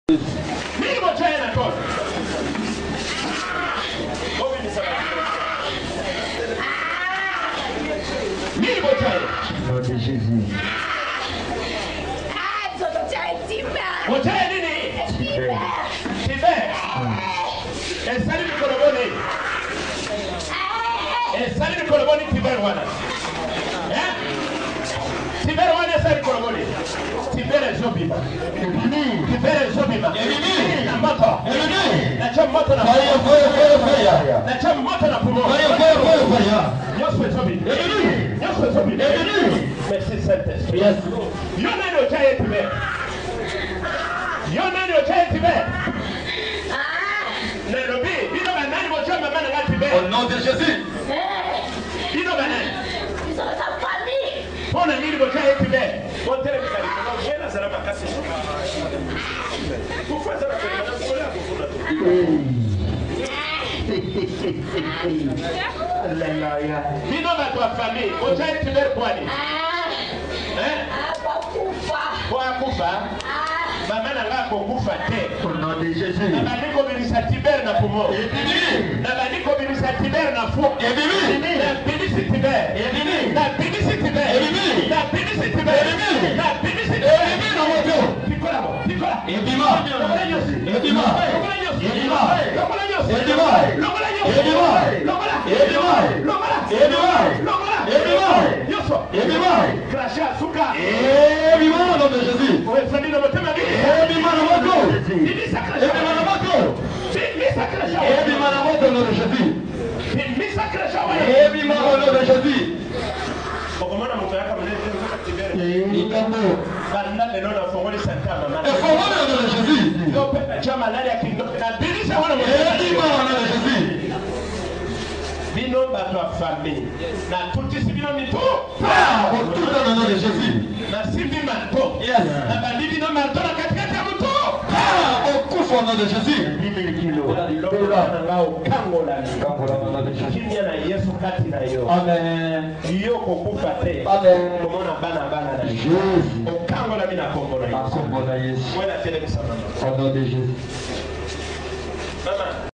Nom de Jésus. Merci Saint-Esprit. Au nom de Jésus. Mama na ngako kufa te. Au nom de Jésus. Na bandiko bilisa Tiber na pumo. Na bandiko bilisa Tiber na fu. Na bilisi Tiber. Na bilisi Tiber. Na bilisi Tiber. Na bilisi Tiber. Na moto. Pikola mo. Pikola. Ebima. Lokola nyosi. Ebima. Lokola nyosi. Ebima. Lokola nyosi. Ebima. Lokola nyosi. Ebima. Lokola. Ebima. Lokola. Ebima. Lokola. Ebima. Yoso. Ebima. Krasha suka. Ebima au nom de Jésus. Owe fani na motema bi. Ebima na moto. Bilisa krasha. Ebima na moto. Bilisa krasha. Ebima na moto au nom de Jésus. Bilisa krasha. Ebima au nom de Jésus. Okomona moto yaka mlete kutoka Tiber. Ikambo. Banda lelo na fongoli santa mama. Et faut voir au nom de Jésus. Yo pepa chama lali akindo. Na bilisa wana moto. Ebima au nom de Jésus. Bino bato ya famille. Na tutisi bino mito. Au tout au nom de Jésus. Na simbi manto. Yes. Na bandi bino manto na katikati ya moto. Au coup au nom de Jésus. 10,000 kilos. Lokola na ngao kango la ni. Au nom de Jésus. Kimya na Yesu kati na yo. Amen. Yo kokufa te. Amen. Komona bana na yo. Jésus. Okango la mina kombo na yo. Au nom de Jésus. Wena tele bisama. Au nom de Jésus.